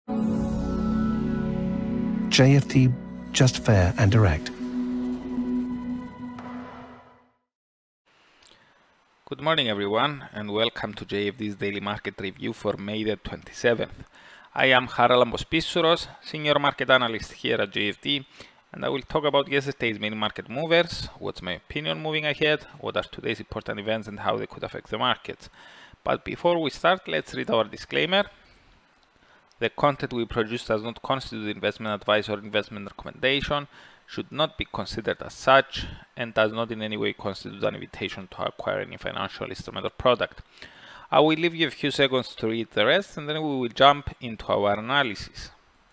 JFD, just fair and direct. Good morning everyone and welcome to JFD's daily market review for May the 27th. I am Charalambos Pissouros, senior market analyst here at JFD, and I will talk about yesterday's main market movers, what's my opinion moving ahead, what are today's important events and how they could affect the markets. But before we start, let's read our disclaimer. The content we produce does not constitute investment advice or investment recommendation, should not be considered as such, and does not in any way constitute an invitation to acquire any financial instrument or product. I will leave you a few seconds to read the rest and then we will jump into our analysis.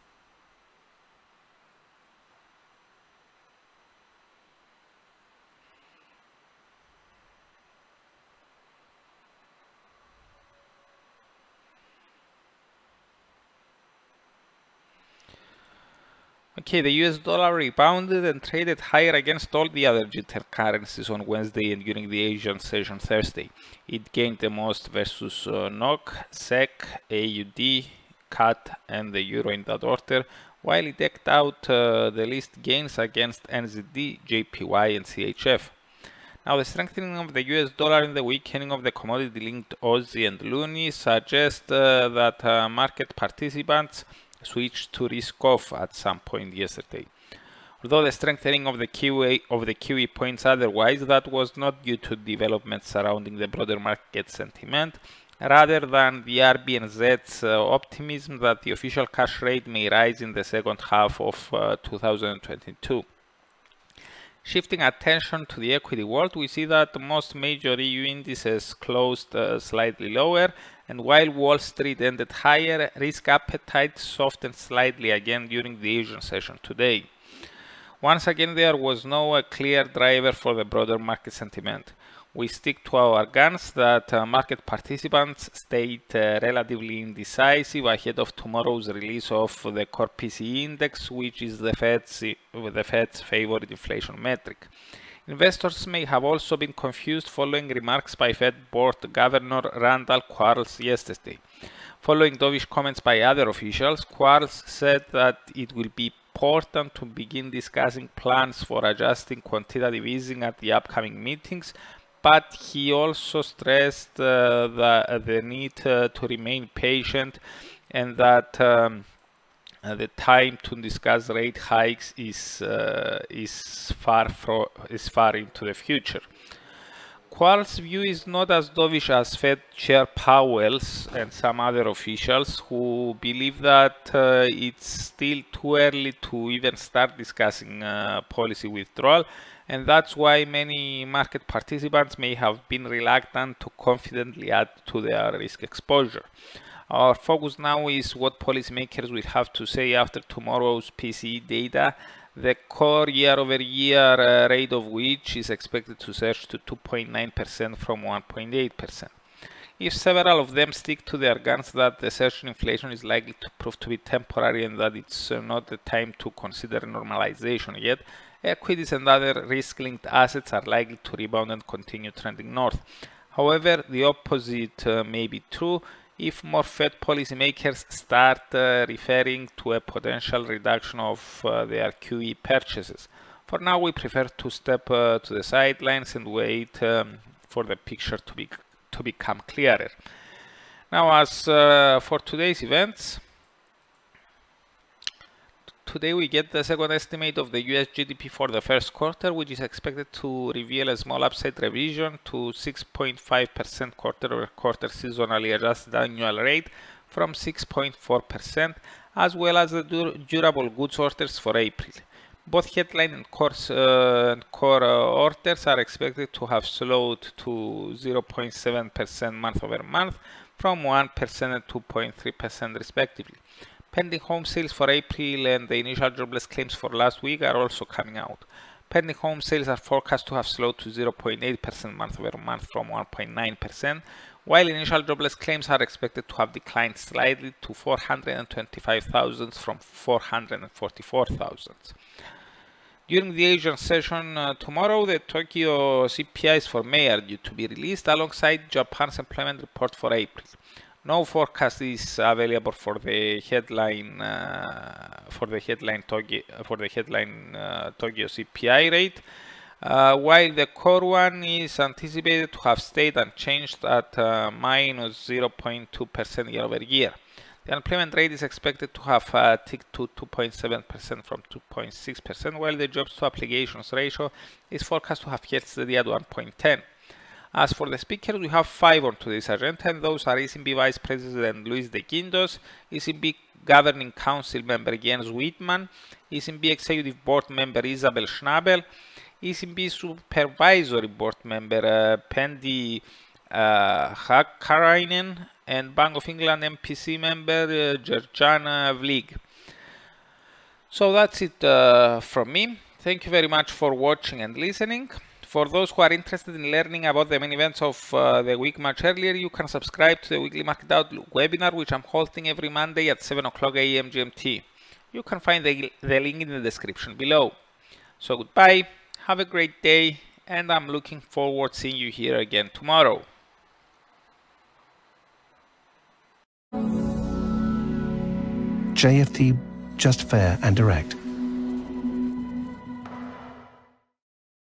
Okay, the US dollar rebounded and traded higher against all the other G10 currencies on Wednesday and during the Asian session Thursday. It gained the most versus NOK, SEK, AUD, CAD and the Euro in that order, while it eked out the least gains against NZD, JPY and CHF. Now, the strengthening of the US dollar and the weakening of the commodity-linked Aussie and Loonie suggest that market participants switched to risk off at some point yesterday. Although the strengthening of the Kiwi points otherwise, that was not due to developments surrounding the broader market sentiment, rather than the RBNZ's optimism that the official cash rate may rise in the second half of 2022. Shifting attention to the equity world, we see that most major EU indices closed slightly lower, and while Wall Street ended higher, risk appetite softened slightly again during the Asian session today. Once again, there was no clear driver for the broader market sentiment. We stick to our guns that market participants stayed relatively indecisive ahead of tomorrow's release of the core PCE index, which is the Fed's favorite inflation metric. Investors may have also been confused following remarks by Fed Board Governor Randall Quarles yesterday. Following dovish comments by other officials, Quarles said that it will be important to begin discussing plans for adjusting quantitative easing at the upcoming meetings, but he also stressed the need to remain patient and that the time to discuss rate hikes is far into the future. Quarles' view is not as dovish as Fed Chair Powell's and some other officials who believe that it's still too early to even start discussing policy withdrawal, and that's why many market participants may have been reluctant to confidently add to their risk exposure. Our focus now is what policymakers will have to say after tomorrow's PCE data, the core year-over-year rate of which is expected to surge to 2.9% from 1.8%. If several of them stick to their guns that the surge in inflation is likely to prove to be temporary and that it's not the time to consider normalization yet, equities and other risk-linked assets are likely to rebound and continue trending north. However, the opposite may be true if more Fed policymakers start referring to a potential reduction of their QE purchases. For now, we prefer to step to the sidelines and wait for the picture to become clearer. Now, as for today's events, today we get the second estimate of the US GDP for the first quarter, which is expected to reveal a small upside revision to 6.5% quarter-over-quarter seasonally adjusted annual rate from 6.4%, as well as the durable goods orders for April. Both headline and core orders are expected to have slowed to 0.7% month-over-month from 1% and 2.3% respectively. Pending home sales for April and the initial jobless claims for last week are also coming out. Pending home sales are forecast to have slowed to 0.8% month-over-month from 1.9%, while initial jobless claims are expected to have declined slightly to 425,000 from 444,000. During the Asian session tomorrow, the Tokyo CPIs for May are due to be released alongside Japan's employment report for April. No forecast is available for the headline Tokyo CPI rate, while the core one is anticipated to have stayed unchanged at minus 0.2% year over year. The unemployment rate is expected to have ticked to 2.7% from 2.6%, while the jobs to applications ratio is forecast to have held steady at 1.10. As for the speakers, we have 5 on today's agenda, and those are ECB Vice President Luis de Guindos, ECB Governing Council member Jens Wittmann, ECB Executive Board member Isabel Schnabel, ECB Supervisory Board member Pentti Hakkarainen, and Bank of England MPC member Gert-Jan Vlieg. So that's it from me. Thank you very much for watching and listening. For those who are interested in learning about the main events of the week much earlier, you can subscribe to the Weekly Market Outlook webinar, which I'm holding every Monday at 7 o'clock AM GMT. You can find the link in the description below. So goodbye, have a great day, and I'm looking forward to seeing you here again tomorrow. JFD, just fair and direct.